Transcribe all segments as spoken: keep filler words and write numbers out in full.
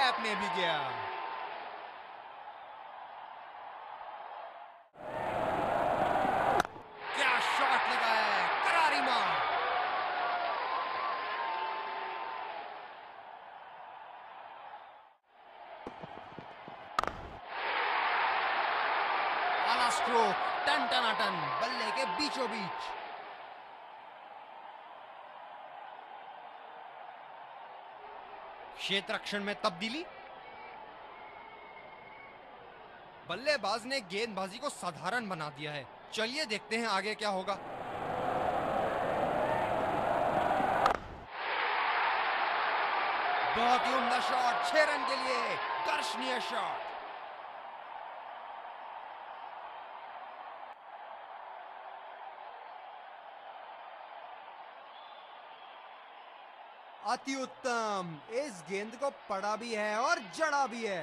Gap में भी गया। क्या शॉट लगाया है, करारी मार। आला स्ट्रोक, टन टनाटन, बल्ले के बीचों बीच। क्षेत्र रक्षण में तब्दीली। बल्लेबाज ने गेंदबाजी को साधारण बना दिया है। चलिए देखते हैं आगे क्या होगा। बहुत ही उम्दा शॉट, छह रन के लिए दर्शनीय शॉट। अति उत्तम, इस गेंद को पड़ा भी है और जड़ा भी है।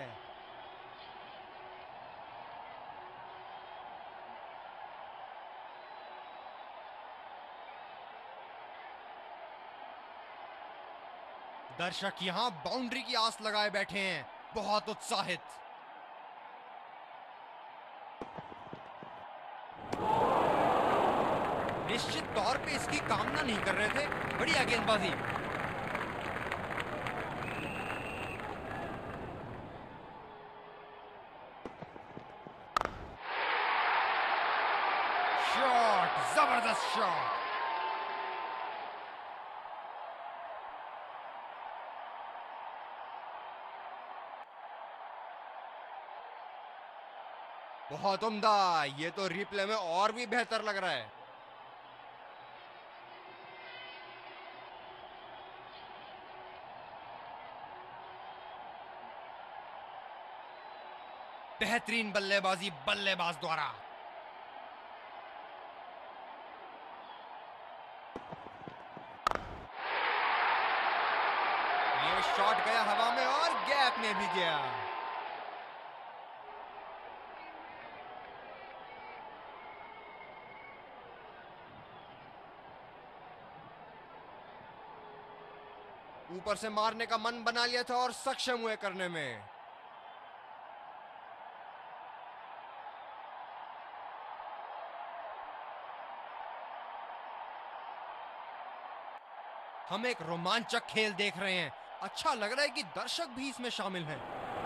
दर्शक यहां बाउंड्री की आस लगाए बैठे हैं, बहुत उत्साहित। निश्चित तौर पे इसकी कामना नहीं कर रहे थे। बढ़िया गेंदबाजी। शॉट, जबरदस्त शॉट। बहुत उम्दा, ये तो रिप्ले में और भी बेहतर लग रहा है। बेहतरीन बल्लेबाजी बल्लेबाज द्वारा। ये शॉट गया हवा में और गैप में भी गया। ऊपर से मारने का मन बना लिया था और सक्षम हुए करने में। हम एक रोमांचक खेल देख रहे हैं। अच्छा लग रहा है कि दर्शक भी इसमें शामिल हैं।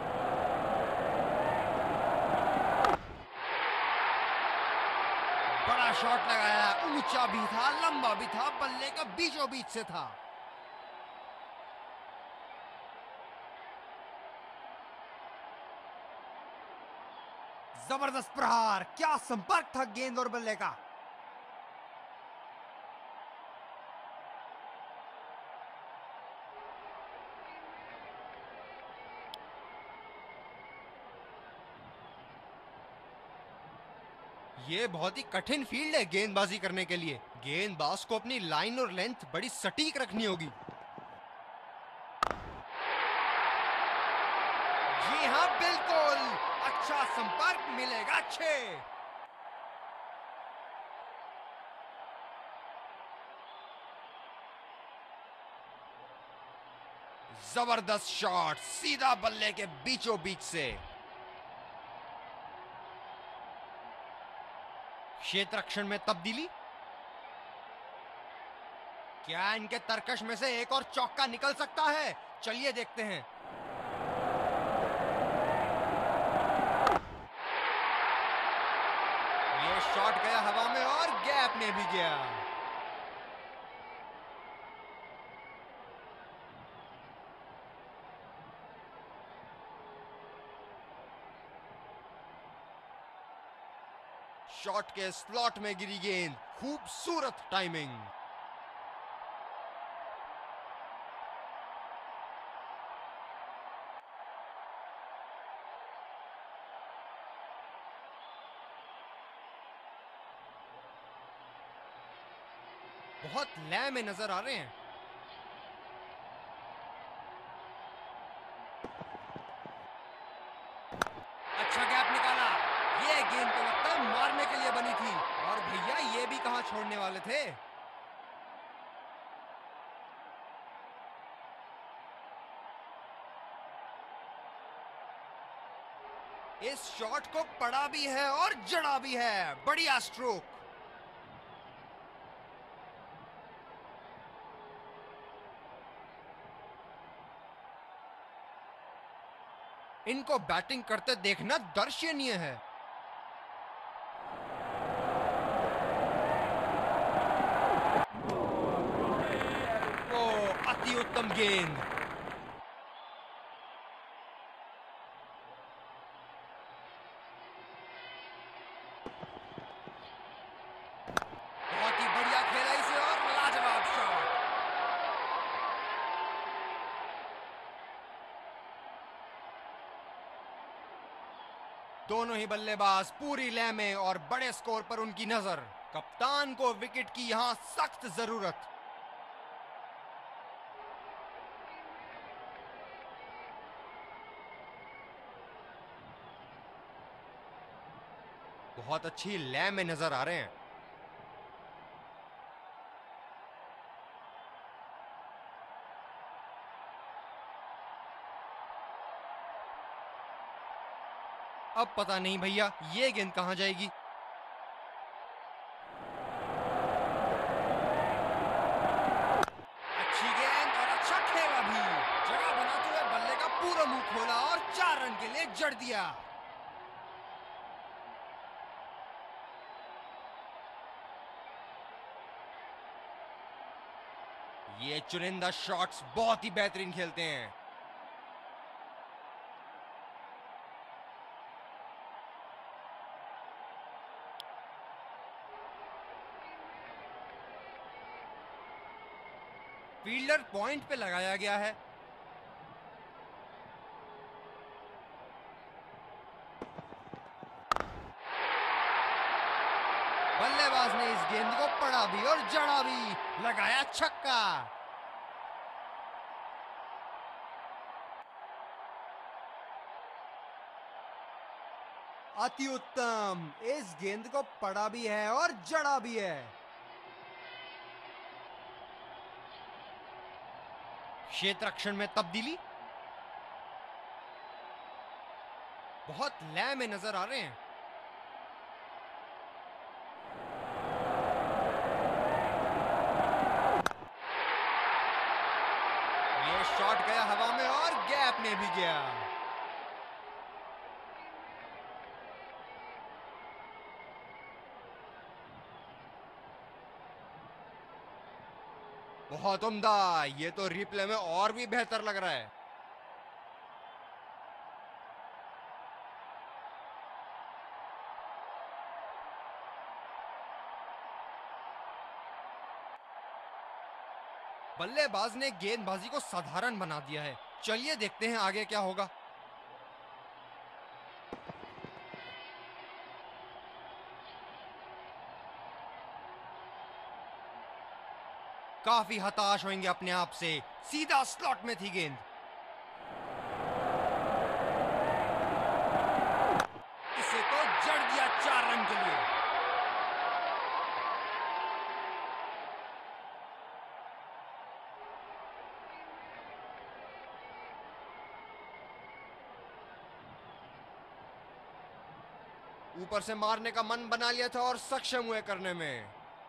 बड़ा शॉट लगाया, ऊंचा भी था, लंबा भी था, बल्ले का बीचों बीच से था। जबरदस्त प्रहार, क्या संपर्क था गेंद और बल्ले का। ये बहुत ही कठिन फील्ड है गेंदबाजी करने के लिए। गेंदबाज को अपनी लाइन और लेंथ बड़ी सटीक रखनी होगी। जी हां, बिल्कुल, अच्छा संपर्क मिलेगा। अच्छे जबरदस्त शॉट, सीधा बल्ले के बीचों बीच से। क्षेत्र रक्षण में तब्दीली। क्या इनके तरकश में से एक और चौका निकल सकता है? चलिए देखते हैं। ये शॉट गया हवा में और गैप में भी गया। शॉट के स्लॉट में गिरी गेंद, खूबसूरत टाइमिंग। बहुत लय में नजर आ रहे हैं। अच्छा गैप निकाला। ये गेंद तो लगता है मारने के लिए बनी थी, और भैया ये भी कहां छोड़ने वाले थे। इस शॉट को पड़ा भी है और जड़ा भी है। बढ़िया स्ट्रोक। इनको बैटिंग करते देखना दर्शनीय है। ओ, अति उत्तम गेंद। बहुत ही बढ़िया खेला इसे और लाजवाब शॉट। दोनों ही बल्लेबाज पूरी लय में और बड़े स्कोर पर उनकी नजर। कप्तान को विकेट की यहां सख्त जरूरत। बहुत अच्छी लय में नजर आ रहे हैं। अब पता नहीं भैया ये गेंद कहां जाएगी। अच्छी गेंद और अच्छा खेला भी। जगह बनाते हुए बल्ले का पूरा मुंह खोला और चार रन के लिए जड़ दिया। ये चुनिंदा शॉट्स बहुत ही बेहतरीन खेलते हैं। फील्डर पॉइंट पे लगाया गया है। बल्लेबाज ने इस गेंद को पड़ा भी और जड़ा भी। लगाया छक्का। अति उत्तम। इस गेंद को पड़ा भी है और जड़ा भी है। क्षेत्र रक्षण में तब्दीली। बहुत लय में नजर आ रहे हैं। ये शॉट गया हवा में और गैप में भी गया। बहुत उम्दा। ये तो रिप्ले में और भी बेहतर लग रहा है। बल्लेबाज ने गेंदबाजी को साधारण बना दिया है। चलिए देखते हैं आगे क्या होगा। काफी हताश होंगे अपने आप से। सीधा स्लॉट में थी गेंद। इसे तो जड़ दिया चार रन के लिए। ऊपर से मारने का मन बना लिया था और सक्षम हुए करने में।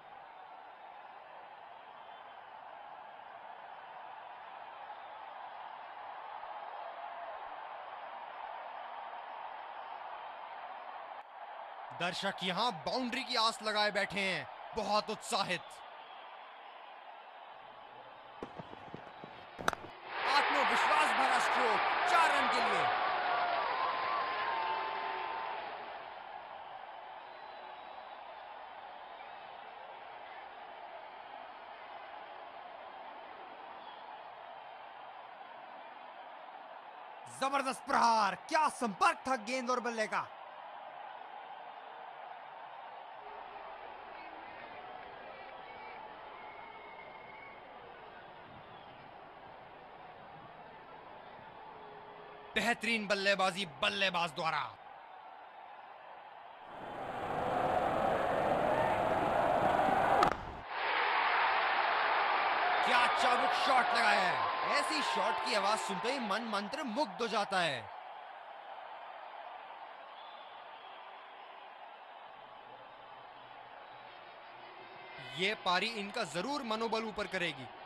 दर्शक यहां बाउंड्री की आस लगाए बैठे हैं, बहुत उत्साहित। आत्मविश्वास भरा स्ट्रोक चार रन के लिए। जबरदस्त प्रहार। क्या संपर्क था गेंद और बल्ले का। बेहतरीन बल्लेबाजी बल्लेबाज द्वारा। क्या चाबुक शॉट लगाया है। ऐसी शॉट की आवाज सुनते ही मन मंत्र मुग्ध हो जाता है। ये पारी इनका जरूर मनोबल ऊपर करेगी।